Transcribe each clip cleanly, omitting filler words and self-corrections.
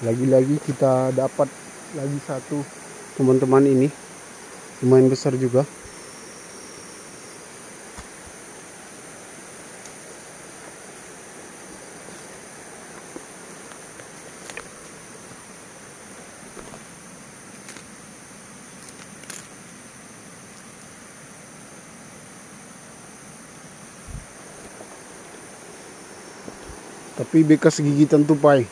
Lagi-lagi kita dapat lagi satu teman-teman ini, lumayan besar juga. Tapi bekas gigitan tupai.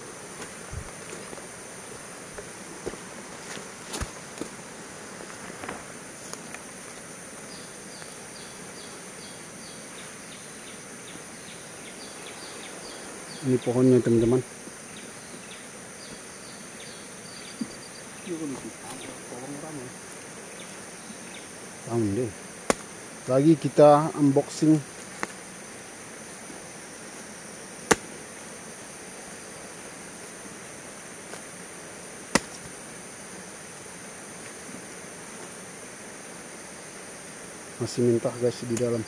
Ini pohonnya teman-teman. Lagi kita unboxing. Masih mentah guys di dalam.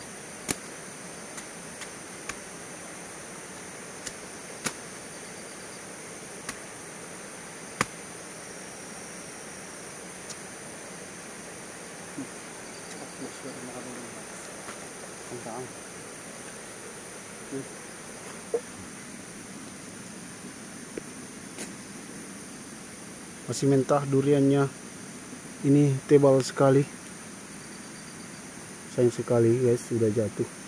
Masih mentah duriannya. Ini tebal sekali. Sayang sekali guys, sudah jatuh.